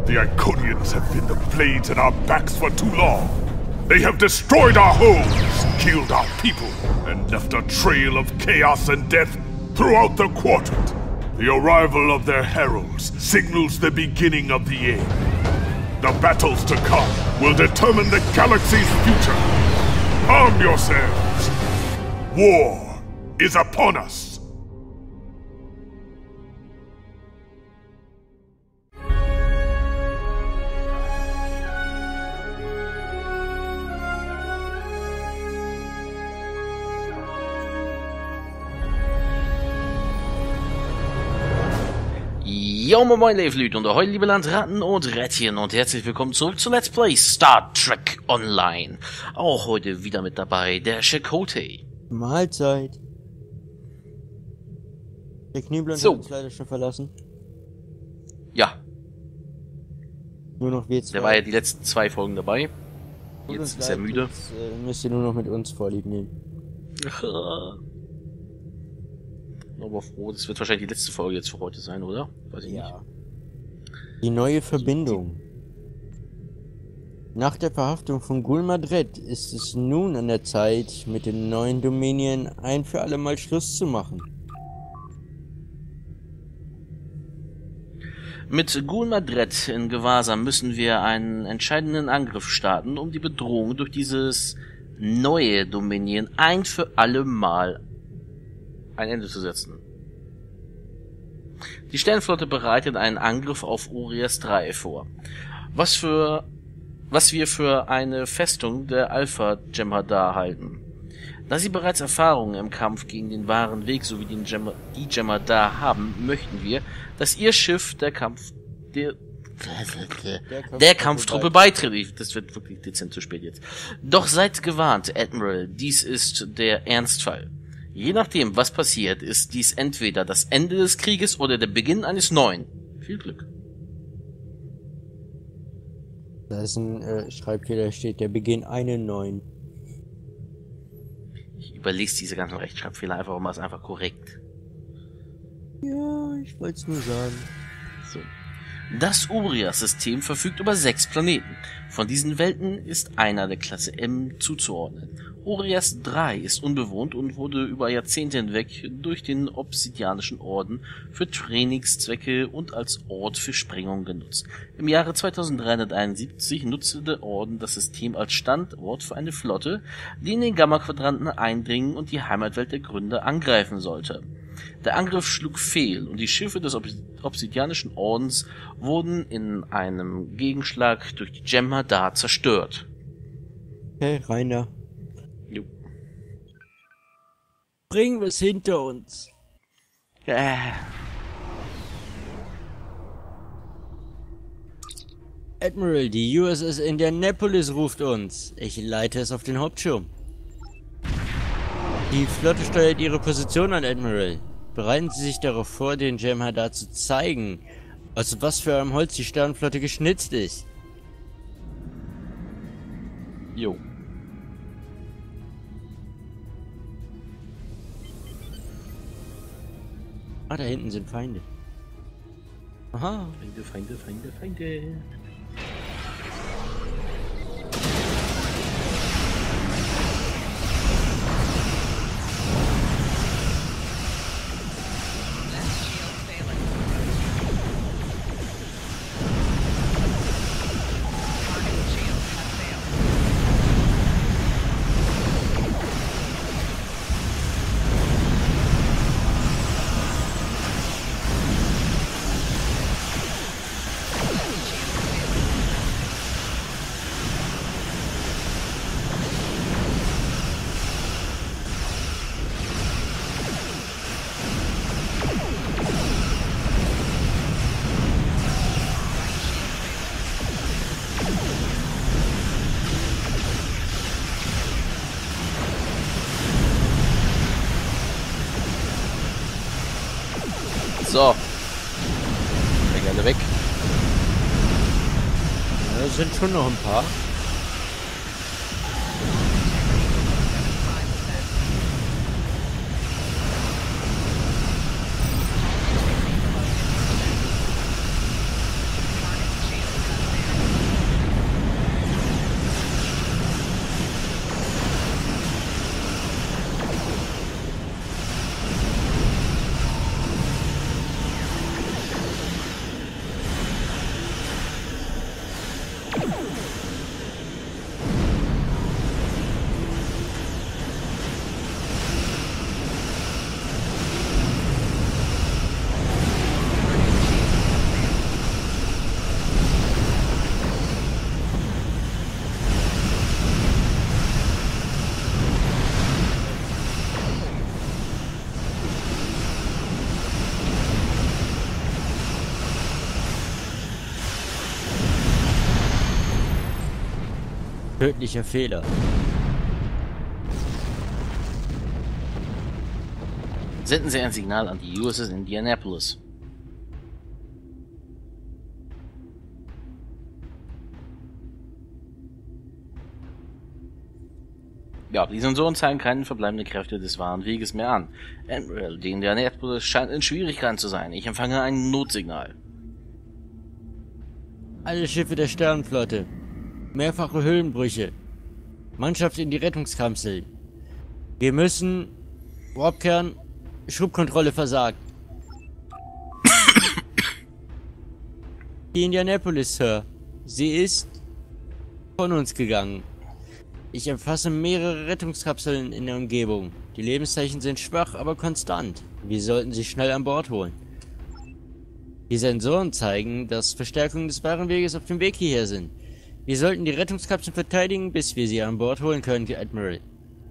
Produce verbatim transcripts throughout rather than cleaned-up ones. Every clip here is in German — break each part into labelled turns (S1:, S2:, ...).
S1: The Iconians have been the blades in our backs for too long. They have destroyed our homes, killed our people, and left a trail of chaos and death throughout the quadrant. The arrival of their heralds signals the beginning of the end. The battles to come will determine the galaxy's future. Arm yourselves! War is upon us!
S2: Yo, moin moin, Leute, und ahoi, liebe Landratten und Rädchen, und herzlich willkommen zurück zu Let's Play Star Trek Online. Auch heute wieder mit dabei der Chakotay.
S3: Mahlzeit. Der Knieblond
S2: So.
S3: hat uns leider schon verlassen.
S2: Ja,
S3: Nur noch wir zwei.
S2: der war ja die letzten zwei Folgen dabei.
S3: Tut
S2: Jetzt
S3: uns
S2: ist er
S3: leid,
S2: müde.
S3: Jetzt äh, müsst ihr nur noch mit uns Vorlieb nehmen.
S2: Aber froh, das wird wahrscheinlich die letzte Folge jetzt für heute sein, oder? Weiß ich
S3: Ja. Die neue Verbindung. Nach der Verhaftung von Gul Madred ist es nun an der Zeit, mit den neuen Dominion ein für alle Mal Schluss zu machen.
S2: Mit Gul Madred in Gewahrsam müssen wir einen entscheidenden Angriff starten, um die Bedrohung durch dieses neue Dominion ein für alle Mal ein Ende zu setzen. Die Sternenflotte bereitet einen Angriff auf Urias drei vor, was für was wir für eine Festung der Alpha Jem'Hadar halten. Da sie bereits Erfahrungen im Kampf gegen den wahren Weg sowie den Gem die Jem'Hadar haben, möchten wir, dass ihr Schiff der Kampf der
S3: Der,
S2: der Kampftruppe beitritt. Das wird wirklich dezent zu spät jetzt. Doch seid gewarnt, Admiral, dies ist der Ernstfall. Je nachdem, was passiert, ist dies entweder das Ende des Krieges oder der Beginn eines neuen. Viel Glück.
S3: Da ist ein äh, Schreibfehler, steht der Beginn einen neuen.
S2: Ich überlese diese ganzen Rechtschreibfehler einfach um, ist einfach korrekt.
S3: Ja, ich wollte es nur sagen.
S2: So. Das Urias-System verfügt über sechs Planeten. Von diesen Welten ist einer der Klasse M zuzuordnen. Urias drei ist unbewohnt und wurde über Jahrzehnte hinweg durch den Obsidianischen Orden für Trainingszwecke und als Ort für Sprengungen genutzt. Im Jahre zweitausenddreihunderteinundsiebzig nutzte der Orden das System als Standort für eine Flotte, die in den Gamma-Quadranten eindringen und die Heimatwelt der Gründer angreifen sollte. Der Angriff schlug fehl und die Schiffe des Obs Obsidianischen Ordens wurden in einem Gegenschlag durch die Jem'Hadar zerstört.
S3: Hey, Rainer.
S2: Jo.
S3: Bringen wir es hinter uns.
S2: Äh.
S3: Admiral, die U S S Indianapolis ruft uns. Ich leite es auf den Hauptschirm. Die Flotte steuert ihre Position an, Admiral. Bereiten Sie sich darauf vor, den Jem'Hadar zu zeigen, aus was für einem Holz die Sternenflotte geschnitzt ist.
S2: Jo.
S3: Ah, da hinten sind Feinde. Aha.
S2: Feinde, Feinde, Feinde, Feinde. So. Sehr gerne weg.
S3: Ja, es sind schon noch ein paar. Tödlicher Fehler.
S2: Senden Sie ein Signal an die U S S Indianapolis. Ja, die Sensoren zeigen keine verbleibenden Kräfte des wahren Weges mehr an. Admiral, die Indianapolis scheint in Schwierigkeiten zu sein. Ich empfange ein Notsignal.
S3: Alle Schiffe der Sternenflotte. Mehrfache Höhlenbrüche. Mannschaft in die Rettungskapsel. Wir müssen... Warpkern... Schubkontrolle versagt. Die Indianapolis, Sir. Sie ist... von uns gegangen. Ich erfasse mehrere Rettungskapseln in der Umgebung. Die Lebenszeichen sind schwach, aber konstant. Wir sollten sie schnell an Bord holen. Die Sensoren zeigen, dass Verstärkungen des wahren Weges auf dem Weg hierher sind. Wir sollten die Rettungskapseln verteidigen, bis wir sie an Bord holen können, Admiral.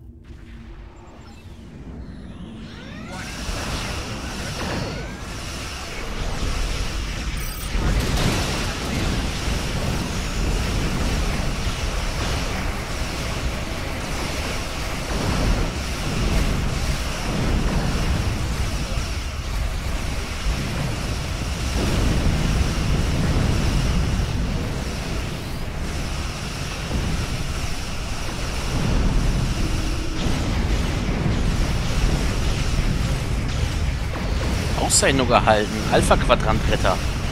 S2: Auszeichnung erhalten. Alpha-Quadrant-Retter.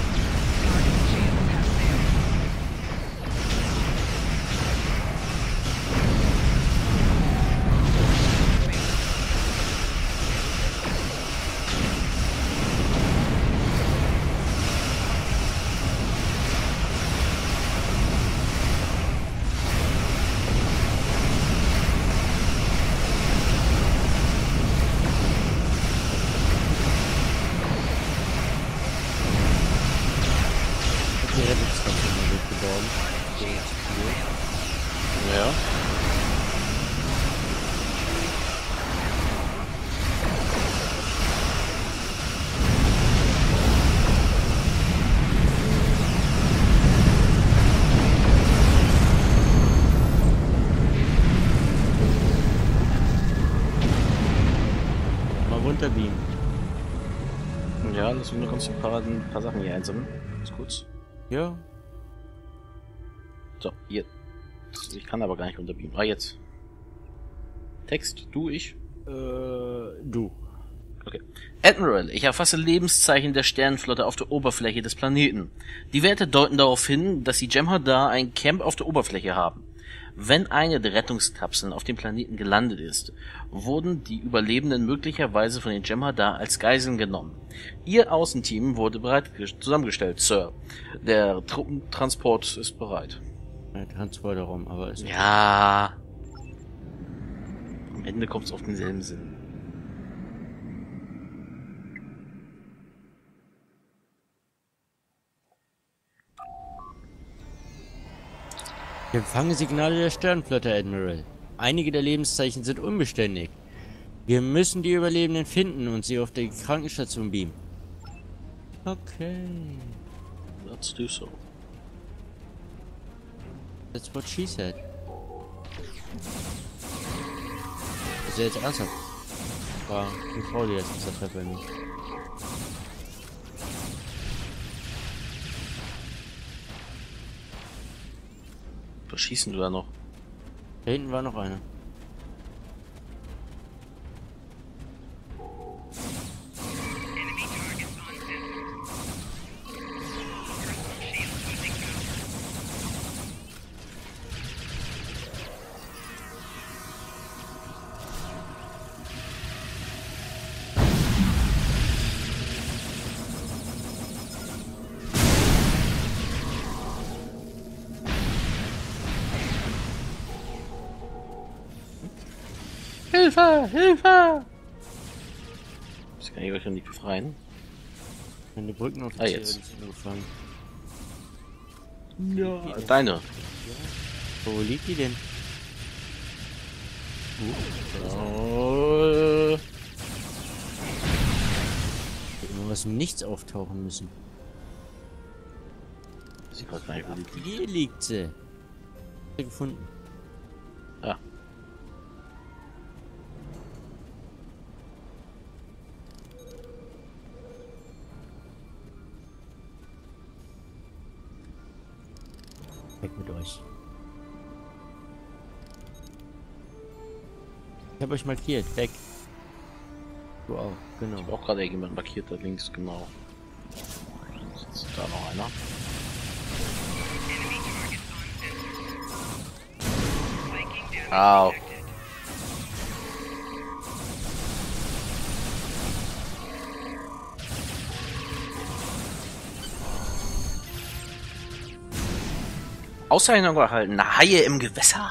S3: Die Rettungskapsel wird geborgen.
S2: Ja.
S3: Mal runterbeamen.
S2: Ja, lass mich nur ganz ein paar, ein paar Sachen hier einsammeln. Ganz kurz.
S3: Ja.
S2: So, hier. Ich kann aber gar nicht runterbeamen. Ah, jetzt. Text, du, ich.
S3: Äh, du.
S2: Okay. Admiral, ich erfasse Lebenszeichen der Sternenflotte auf der Oberfläche des Planeten. Die Werte deuten darauf hin, dass die Jem'Hadar ein Camp auf der Oberfläche haben. Wenn eine der Rettungskapseln auf dem Planeten gelandet ist, wurden die Überlebenden möglicherweise von den Jem'Hadar als Geiseln genommen. Ihr Außenteam wurde bereit zusammengestellt, Sir. Der Truppentransport ist bereit.
S3: Ein Transporterraum, aber ist...
S2: Ja. Am Ende kommt es auf denselben Sinn.
S3: Ich empfange Signale der Sternenflotte, Admiral. Einige der Lebenszeichen sind unbeständig. Wir müssen die Überlebenden finden und sie auf die Krankenstation beamen. Okay.
S2: Let's do so.
S3: That's what she said. Ist ja jetzt ernsthaft? War eine Frau, die jetzt gesagt hat bei mir.
S2: Was schießen du da noch?
S3: Da hinten war noch einer.
S2: Hilfe! Hilfe! Das kann ich euch noch nicht befreien.
S3: Meine Brücken auf die
S2: Ah, jetzt.
S3: sind angefangen.
S2: Ja. Deine.
S3: Wo liegt die denn?
S2: Oh.
S3: Hätte immer was im Nichts auftauchen müssen.
S2: Sie weiß gar nicht, wo die liegt.
S3: Hier liegt sie. Sie gefunden.
S2: Ah.
S3: Weg mit euch. Ich habe euch markiert. Weg. Du auch, genau.
S2: Ich habe auch gerade irgendjemand markiert, da links, genau. Ist da noch einer? Au. Auszeichnung erhalten. Haie im Gewässer.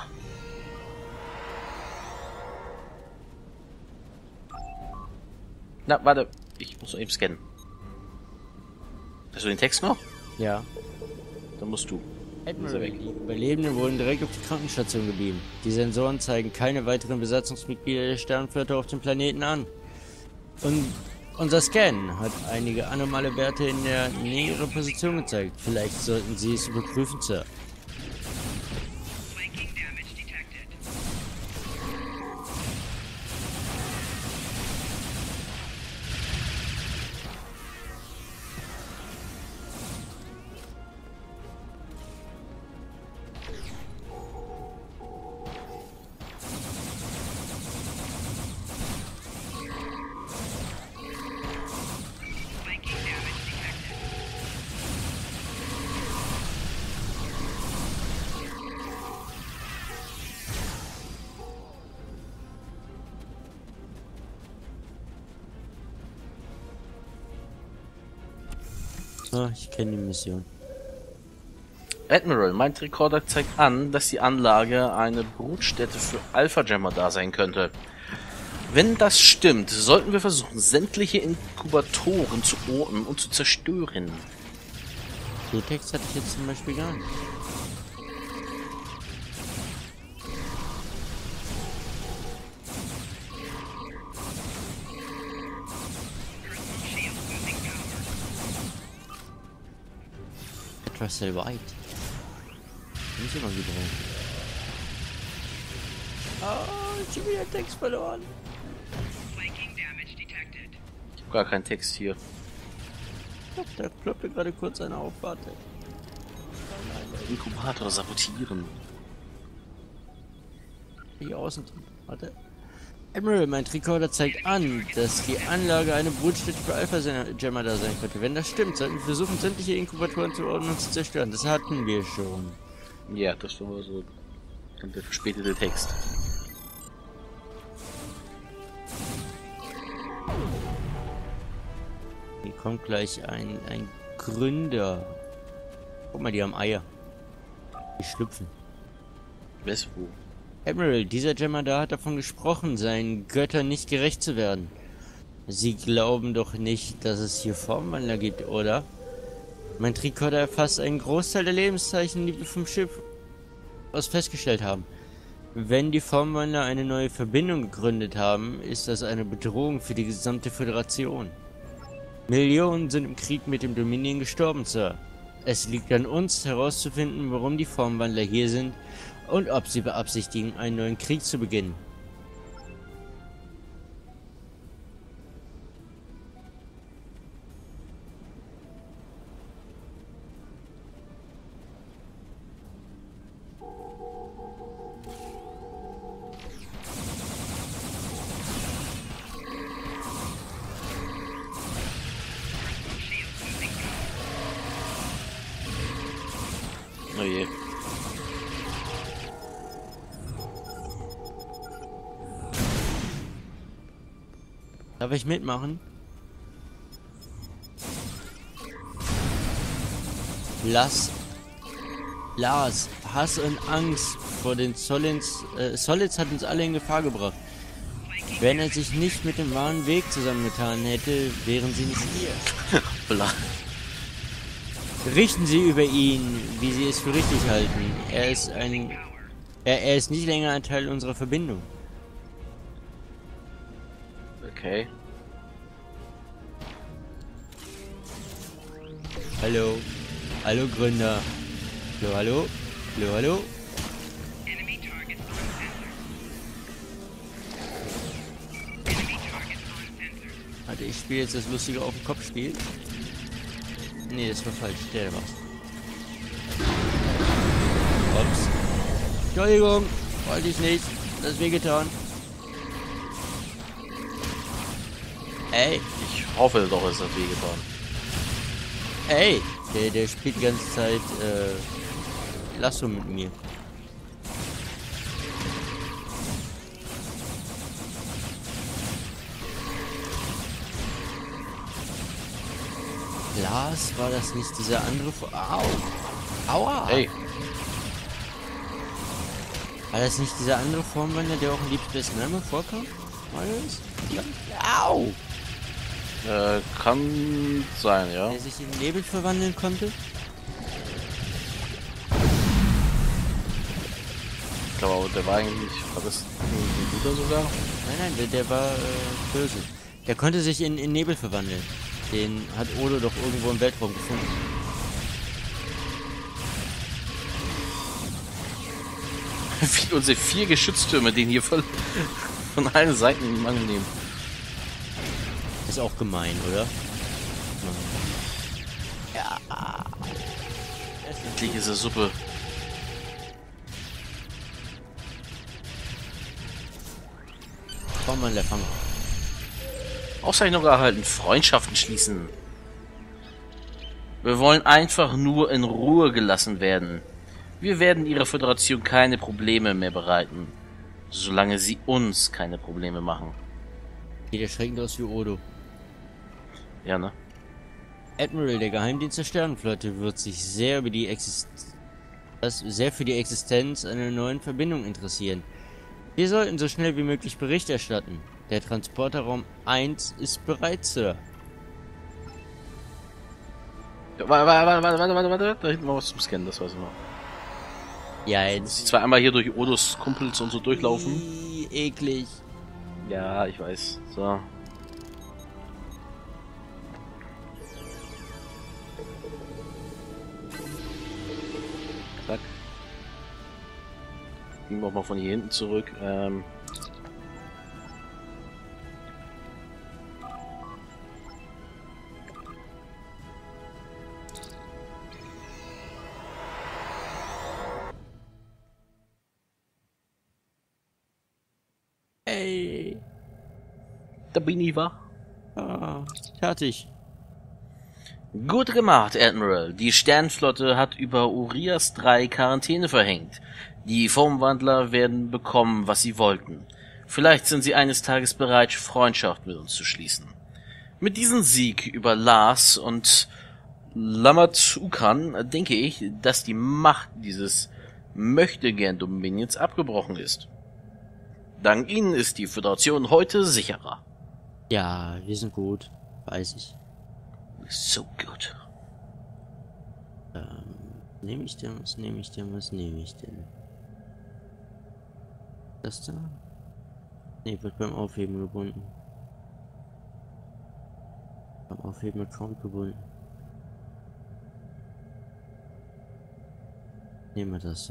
S2: Na, warte. Ich muss noch eben scannen. Hast du den Text noch?
S3: Ja.
S2: Dann musst du.
S3: Admiral, die Überlebenden wurden direkt auf die Krankenstation gebeamt. Die Sensoren zeigen keine weiteren Besatzungsmitglieder der Sternenflotte auf dem Planeten an. Und unser Scan hat einige anormale Werte in der näheren Position gezeigt. Vielleicht sollten Sie es überprüfen, Sir. Ah, ich kenne die Mission.
S2: Admiral, mein Recorder zeigt an, dass die Anlage eine Brutstätte für Alpha-Jammer da sein könnte. Wenn das stimmt, sollten wir versuchen, sämtliche Inkubatoren zu orten und zu zerstören.
S3: Den Text hatte ich jetzt zum Beispiel gar nicht. Russell White. Nicht immer wieder. Oh, ich hab wieder Text verloren.
S2: Ich hab gar keinen Text hier.
S3: Doch, da ploppte gerade kurz einer auf. Warte.
S2: Inkubator sabotieren.
S3: Hier außen. Warte. Admiral, mein Recorder zeigt an, dass die Anlage eine Brutstätte für Alpha-Jammer da sein könnte. Wenn das stimmt, sollten wir versuchen, sämtliche Inkubatoren zu ordnen und zu zerstören. Das hatten wir schon.
S2: Ja, das war so der verspätete Text.
S3: Hier kommt gleich ein, ein Gründer. Guck mal, die haben Eier. Die schlüpfen.
S2: Weißt wo?
S3: Admiral, dieser Jammer da hat davon gesprochen, seinen Göttern nicht gerecht zu werden. Sie glauben doch nicht, dass es hier Formwandler gibt, oder? Mein Tricorder erfasst einen Großteil der Lebenszeichen, die wir vom Schiff aus festgestellt haben. Wenn die Formwandler eine neue Verbindung gegründet haben, ist das eine Bedrohung für die gesamte Föderation. Millionen sind im Krieg mit dem Dominion gestorben, Sir. Es liegt an uns, herauszufinden, warum die Formwandler hier sind und ob sie beabsichtigen, einen neuen Krieg zu beginnen.
S2: Oh je.
S3: Darf ich mitmachen? Lass Lars, Hass und Angst vor den Solids, äh, Solids hat uns alle in Gefahr gebracht. Wenn er sich nicht mit dem wahren Weg zusammengetan hätte, wären sie nicht hier.
S2: Bla.
S3: Richten Sie über ihn, wie Sie es für richtig halten. Er ist ein... Er, er ist nicht länger ein Teil unserer Verbindung.
S2: Okay.
S3: Hallo. Hallo Gründer. Hallo, hallo. Hallo, hallo. Warte, ich spiele jetzt das lustige auf dem Kopf-Spiel. Nee, das war falsch. Der war's. Ups. Entschuldigung, wollte ich nicht. Das ist wehgetan. Ey.
S2: Ich hoffe doch, es hat wehgetan.
S3: Ey. Der, der spielt die ganze Zeit, äh, Lasso mit mir. Lars, war das nicht dieser andere... Au! Aua!
S2: Hey.
S3: War das nicht dieser andere Formwandler, der auch in Deep Space Nine vorkam? War das? Ja. Au!
S2: Äh, kann sein, ja.
S3: Der sich in Nebel verwandeln konnte?
S2: Ich glaube aber, der war eigentlich... War das ein guter sogar?
S3: Nein, nein, der, der war äh, böse. Der konnte sich in, in Nebel verwandeln. Den hat Odo doch irgendwo im Weltraum gefunden.
S2: Wie unsere vier Geschütztürme, den hier von, von allen Seiten in die Mangel nehmen.
S3: Ist auch gemein, oder? Ja.
S2: Endlich ist es Suppe.
S3: Komm mal, der Fanger.
S2: Auszeichnung erhalten, Freundschaften schließen. Wir wollen einfach nur in Ruhe gelassen werden. Wir werden ihrer Föderation keine Probleme mehr bereiten, solange sie uns keine Probleme machen.
S3: Sieht erschreckend aus wie Odo.
S2: Ja, ne?
S3: Admiral, der Geheimdienst der Sternenflotte, wird sich sehr über die Existenz, sehr für die Existenz einer neuen Verbindung interessieren. Wir sollten so schnell wie möglich Bericht erstatten. Der Transporterraum eins ist bereit, Sir.
S2: Ja, warte, warte, warte, warte, warte, warte, da hinten war was zum Scannen, das weiß ich noch.
S3: Ja,
S2: Muss
S3: jetzt.
S2: ich zwar einmal hier durch Odos Kumpels und so durchlaufen.
S3: Ii, eklig.
S2: Ja, ich weiß. So. Zack. Gehen wir auch mal von hier hinten zurück. Ähm.
S3: Ey.
S2: Da bin ich, wa?
S3: Ah, fertig.
S2: Gut gemacht, Admiral. Die Sternflotte hat über Urias drei Quarantäne verhängt. Die Formwandler werden bekommen, was sie wollten. Vielleicht sind sie eines Tages bereit, Freundschaft mit uns zu schließen. Mit diesem Sieg über Lars und Lamatukan denke ich, dass die Macht dieses Möchtegern-Dominions abgebrochen ist. Dank ihnen ist die Föderation heute sicherer.
S3: Ja, wir sind gut. Weiß ich.
S2: So gut.
S3: Ähm, nehme ich denn? Was nehme ich denn? Was nehme ich denn? Das da? Ne, wird beim Aufheben gebunden. Beim Aufheben Account gebunden. Nehmen wir das da.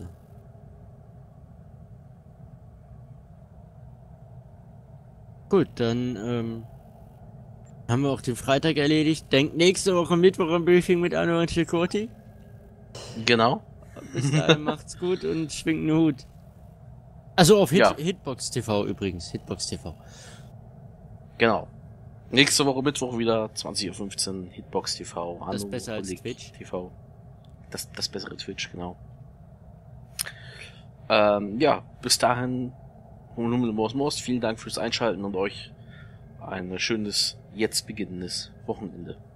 S3: Gut, dann ähm, haben wir auch den Freitag erledigt. Denkt nächste Woche Mittwoch am Briefing mit Anno und Chakoti.
S2: Genau.
S3: Bis dahin macht's gut und schwingt einen Hut. Also auf Hit
S2: Ja.
S3: Hitbox T V übrigens. Hitbox T V.
S2: Genau. Nächste Woche Mittwoch wieder zwanzig Uhr fünfzehn Hitbox T V.
S3: Das ist
S2: Anno
S3: besser als
S2: Oleg
S3: Twitch.
S2: T V. Das, das bessere Twitch, genau. Ähm, ja, bis dahin, Most, vielen Dank fürs Einschalten und euch ein schönes, jetzt beginnendes Wochenende.